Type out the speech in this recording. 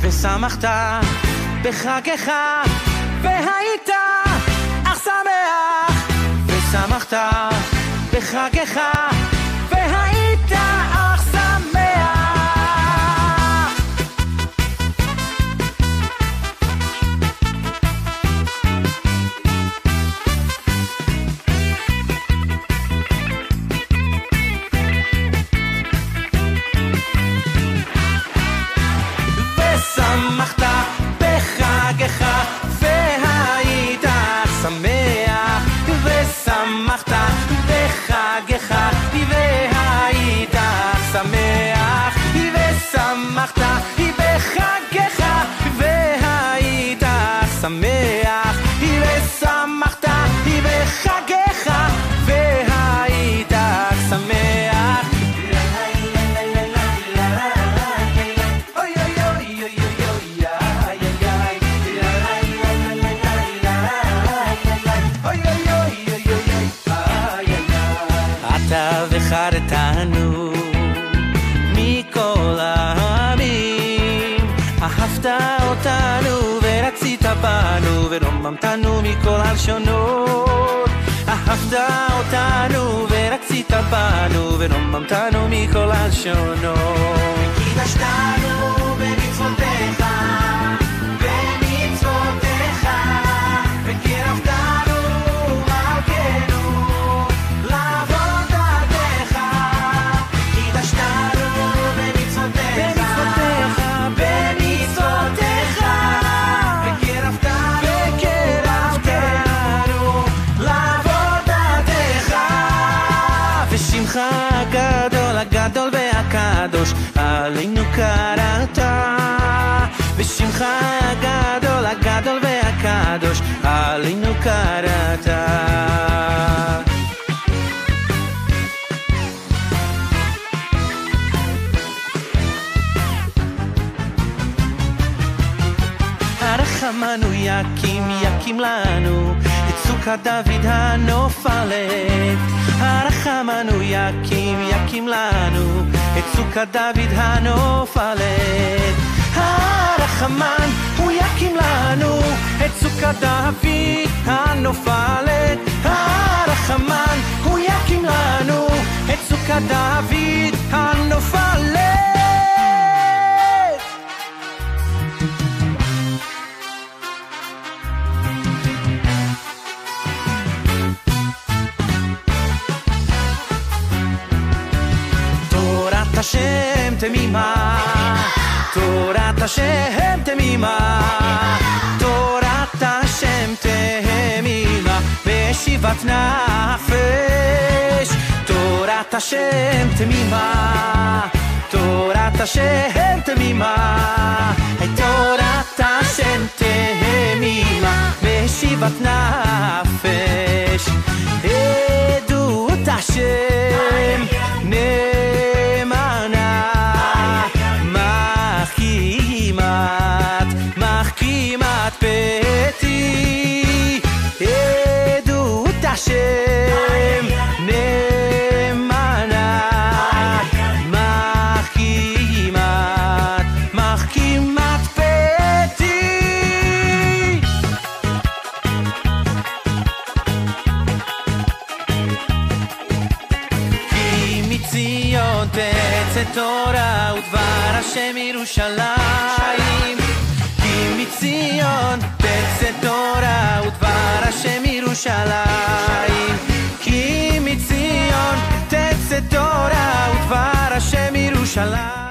ושמחת בחגך והיית אך שמח ושמחת בחגך והיית אך שמח ושמחת בחגך והיית שמח ושמחת בחגך והיית שמח ושמחת בחגך והיית שמח ושמחת בחגך והיית שמח אתה וחרתנו מכל העמים אהבת אותנו ורצית בנו ורוממתנו מכל הלשונות אהבת אותנו ורצית בנו ורוממתנו מכל הלשונות וקידשתנו במצוותיך במצוותיך וקירבתנו מלכנו לעבודתך קידשתנו במצוותיך במצוותיך וקירבתנו לעבודתך ושמך הגדול הגדול והקדוש עלינו קראת ושמך הגדול הגדול והקדוש עלינו קראת הרחמנו יקים לנו את סוכת דוד הנופלת הרחמנו יקים לנו את סוכת דוד הנופלת הרחמן הוא יקים לנו את סוכת דוד הנופלת הרחמן הוא יקים לנו את סוכת דוד הנופלת תורת השם תמימה תורת השם תמימה תורת השם תמימה בשיבת נפש תורת השם תמימה תורת השם תמימה תורת השם תמימה בשיבת נפש עדות השם נאמנה מחכימת פתי עדות השם נאמנה מחכימת פתי כי מציון תצא תורה ודבר השם ירושלים מציון תצא תורה ודבר השם ירושלים כי מציון תצא תורה ודבר השם ירושלים